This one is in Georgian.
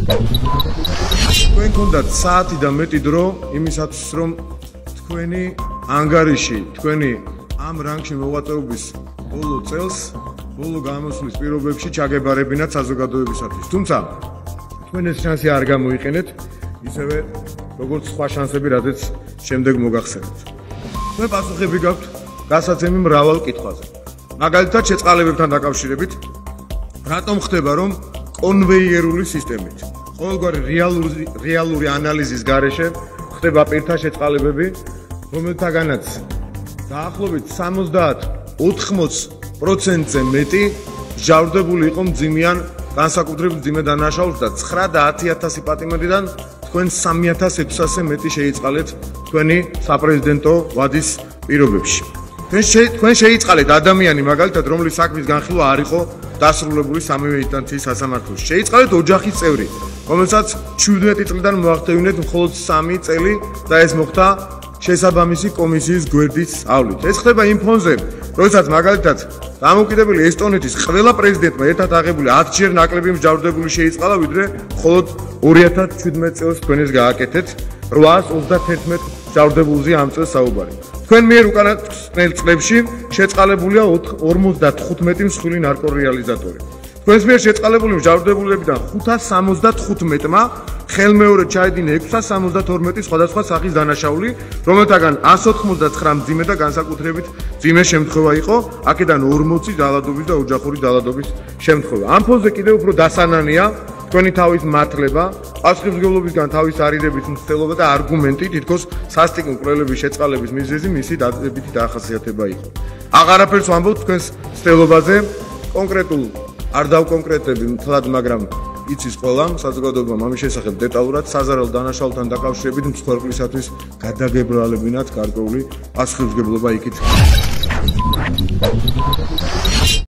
თქვენ გქონდათ საათი და მეტი დრო იმისათვის რომ თქვენი ანგარიში თქვენი ამ რანგში მოვაწეობის ბოლო წელს ბოლო გამოსვლის პირობებში ჩაგებარებინათ საზოგადოებისათვის. თუმცა თქვენ ეს შანსი არ გამოიყენეთ, ისევე როგორც სხვა შანსები, რადგან შემდეგ მოგახსენებთ. თქვენ პასუხები გაქვთ გასაცემი მრავალ კითხვაზე. მაგალითად, შეწყალებებთან დაკავშირებით, რატომ ხდება, რომ კონვეიერული სისტემით, ყოველგვარი რეალური ანალიზის გარეშე ხდება პირთა შეწყალებები, რომელთაგანაც დაახლოებით 70-80%-ზე მეტი ჟავრდებული იყო მძიმიან განსაკუთრებით მძიმე დანაშაულს და 9 და 10,000 პატიმრიდან თქვენ 3,600-ზე მეტი შეიწყალეთ თქვენი საპრეზიდენტო ვადის პირობებში. თქვენ შეიწყალეთ ადამიანი მაგალითად, რომლის საქმის განხილვა არ იყო დასრულებული სამივე ინსტანციის სასამართლოში. შეიწყალეთ ოჯახის წევრი, რომელსაც 17 წლიდან მოახდენიათ მხოლოდ 3 წელი და ეს მოხდა შესაბამისი კომისიის გვერდის ავლით. ეს ხდება იმ ფონზე, როდესაც მაგალითად დამოუკიდებელი ესტონეთის ყველა პრეზიდენტმა ერთად აღებული 10-ჯერ ნაკლები მსჯავრდებული შეიწყალა, ვიდრე მხოლოდ 2017 წელს თქვენ ეს გააკეთეთ 831 მსჯავრდებულზე ამ წელს საუბარი. თქვენ მიერ უკანასკნელ წლებში შეწყალებულია 55 მსხვილი ნარკორეალიზატორი. თქვენს მიერ შეწყალებული მსჯავრდებულებიდან 575-მა ხელმეორედ ჩაედინა 672 სხვადასხვა სახის დანაშაული, რომელთაგან 199 მძიმე და განსაკუთრებით მძიმე შემთხვევა იყო, აქედან 40 დალადობის და ოჯახური დალადობის შემთხვევა. ამ ფონზე კიდევ უფრო დასანანია თქვენი თავის მართლება, პასუხისმგებლობისგან თავის არიდების მცდელობა და არგუმენტი, თითქოს სასტიკი მკვლელების შეწყალების მიზეზი მისი დადებითი დაახასიათება იყო. აღარაფერს ვამბობ თქვენს მცდელობაზე, კონკრეტულ არ დავკონკრეტები მთლად, მაგრამ იცის ყველა საზოგადოებამ ამის შესახებ დეტალურად საზარალ დანაშაულთან დაკავშირებით მსხვერპლისათვის გადაგებრალებინათ გარკვეული პასუხისმგებლობა იქით.